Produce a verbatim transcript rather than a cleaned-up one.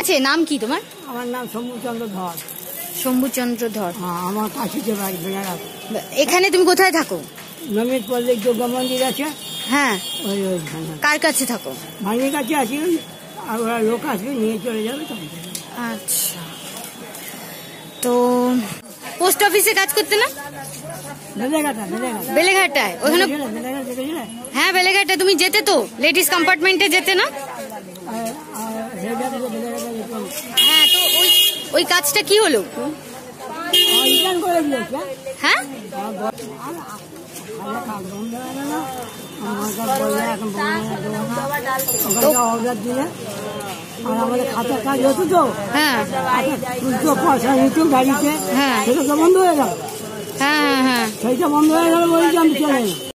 আচ্ছা, নাম কি তোমার? আমার নাম শম্ভুচন্দ্র ধর। শম্ভুচন্দ্র ধর। হ্যাঁ, আমার কাশিতে বাড়ি বেড়ার। এখানে তুমি কোথায় থাকো? নমিত পল্লিক দুর্গা মন্দির আছে। হ্যাঁ, ওই ওইখানে। কার কাছে থাকো? ভাইয়ের কাছে আছি, আর ওরা লোক আসবে নিয়ে চলে যাবে। আচ্ছা, তো পোস্ট অফিসে কাজ করতে না? বেলেঘাটায়? ওখানে? হ্যাঁ, বেলেঘাটায় তুমি যেতে তো, লেডিস কম্পার্টমেন্টে যেতে না? হ্যাঁ, তো ওই ওই কাজটা কি হলো? হ্যাঁ, অর্ডার দিলে আর আমাদের খাতার কাজ হতো তো। হ্যাঁ, পয়সা নিত গাড়িতে। হ্যাঁ, সেটা তো বন্ধ হয়ে গেল। হ্যাঁ, হ্যাঁ, সেইটা বন্ধ হয়ে গেল বলেছি আমি চলে